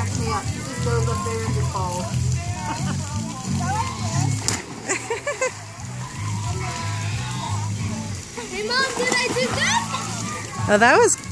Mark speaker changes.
Speaker 1: cracks me up. She just goes up there and just falls.
Speaker 2: Hey Mom, did I do that?
Speaker 3: Oh, that was